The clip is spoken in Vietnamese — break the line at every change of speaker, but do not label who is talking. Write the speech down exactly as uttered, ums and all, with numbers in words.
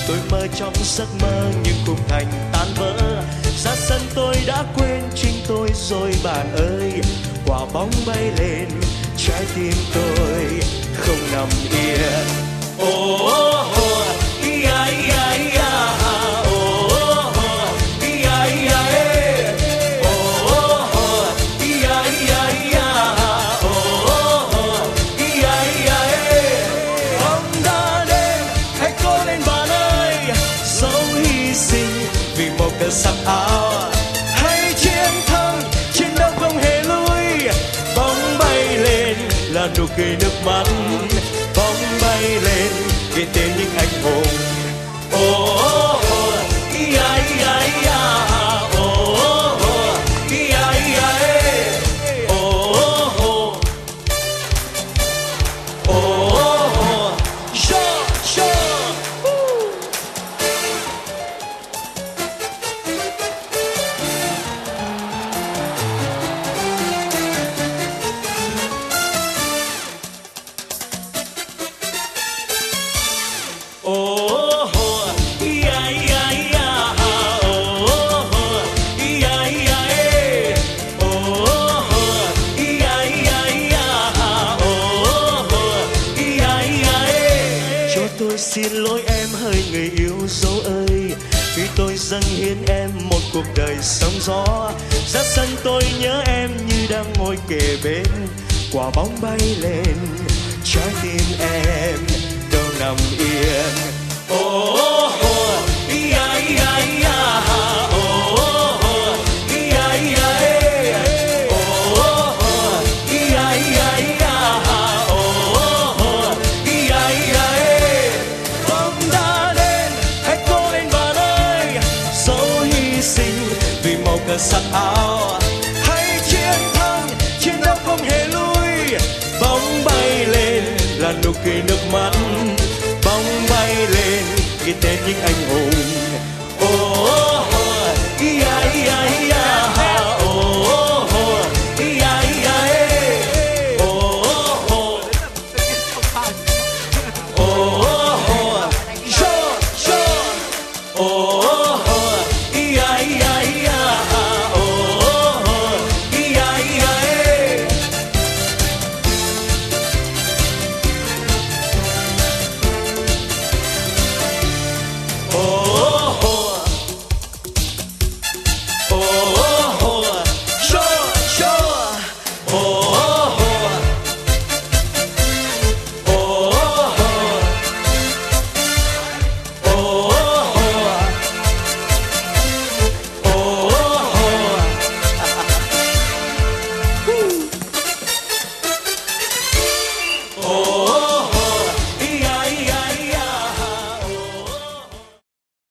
tôi mơ trong giấc mơ nhưng khung thành tan vỡ. Ra sân tôi đã quên chính tôi rồi bạn ơi. Quả bóng bay lên, trái tim tôi không nằm yên. Oh, oh, oh, ia, ia, ia, oh, oh, oh, ia, ia, oh, oh, oh, ia, ia, ia, oh, oh, oh, ia, ia. Bóng đã đến, hãy cố lên bạn ơi, dẫu hy sinh vì một cơn sắc áo. Hãy chiến thắng, chiến đấu không hề lui. Bóng bay lên là nụ cười nước mắt. Bóng bay lên ghi tên những anh hùng. Oh, oh, oh, ia, ia, ia, oh, oh, oh, ia, ia, oh, oh, oh, oh, oh, oh, sure, sure. Oh, oh, ia, ia, ia, oh, oh, ia, ia, oh, oh, ia, ia, ia, oh, oh, ia, ia. Cho tôi xin lỗi em hỡi người yêu dấu ơi, vì tôi dâng hiến em một cuộc đời sóng gió. Ra sân tôi nhớ em như đang ngồi kề bên. Quả bóng bay lên, trái tim em đâu nằm yên. Oh, oh, oh, ia, ia, ia, oh, oh, ia, ia, oh, oh, ia, ia, ia, oh, oh, ia, ia. Bóng đã đến, hãy cố lên bạn ơi, dẫu hy sinh vì màu cờ sắc áo. Hãy chiến thắng, chiến đấu không hề lui. Bóng bay lên là nụ cười nước mắt. Bóng bay lên ghi tên những anh hùng.